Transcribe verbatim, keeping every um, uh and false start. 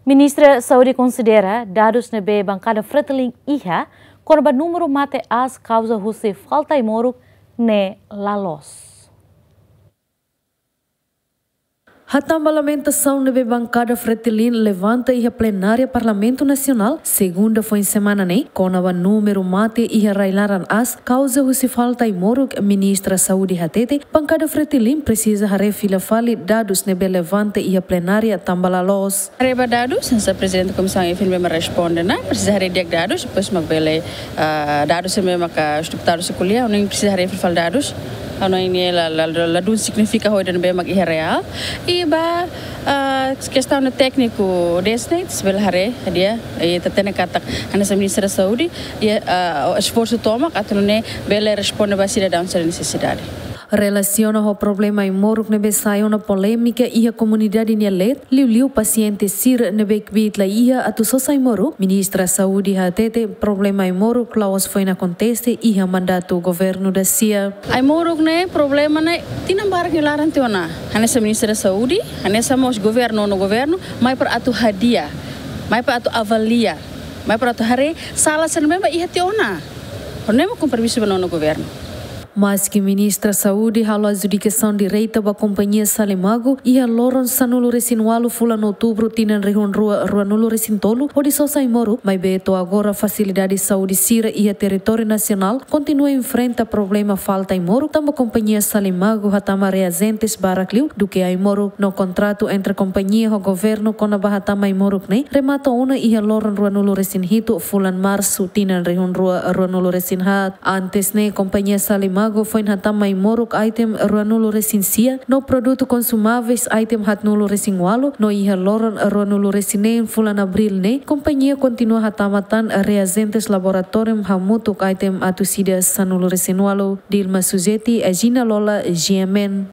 Ministra Saúde considera dados na bancada Fretilin I H A korban número mate as causa José falta imoruk ne lalos. A tambalamentação na bancada Fretilin levanta e a plenária Parlamento Nacional, segunda foi em semana nem, com o número mate e a railaran as causa o se falta imoruk ministra Saúde hatete, bancada Fretilin precisa refila fali dados nebe levanta e a plenária tambalalos. Reba dados, a presidente da comissão e filme me responde, né? Precisa rediag dados, depois magbele uh, dados se mesmo que estudar se kuliah, não precisa refila dados. Ano ini la la la dun significa hoje não bem mag real e ba questão no técnico desse sebelah hari dia e tatena kata ana ministra da saúde e esforço toma atau ne bele responde ba cidadão sem necessidade. Relaciona o problema imoruk nebe saio na polêmica e a comunidade nelet liu liu paciente sir nebe kvit la ia atu sosa imoruk ministra saúde hatete problema imoruk laos foi na conteste e a mandato governo da C I A. Imoruk ne problema ne tinambar que laran tiona hanessa ministra da saúde hanessa mos governo no governo mai per atu hadia mai per atu avalia mai per atu hare salah sen memang ia tiona honemo compromisso no governo. Mas que ministra Saúde halo adjudicação direita ba companhia Salimago e a loron sanulo resinualo fula no outubro tinan rehun rua rua nulo resintolo o de sosa imoru, mas beto agora facilidade de saúde sira e a território nacional continua enfrenta problema falta imoru, tamba companhia Salimago hatama reagentes barakliu do que a imoru no contrato entre companhia e governo com a bahatama imoru ne remata una e a loron rua nulo resinhito fulan março tinan rehun rua rua nulo resinhat antes ne companhia Salimago foi hatama imoruk item ruanulo resinsia no produto consumáveis item hatnulo resinwalo no iha loron ruanulo resine fulan abril ne companhia continua hatamatan reagentes laboratorium hamutuk item atusida sanulo resinwalo Dilma Suzeti Agina Lola G M N.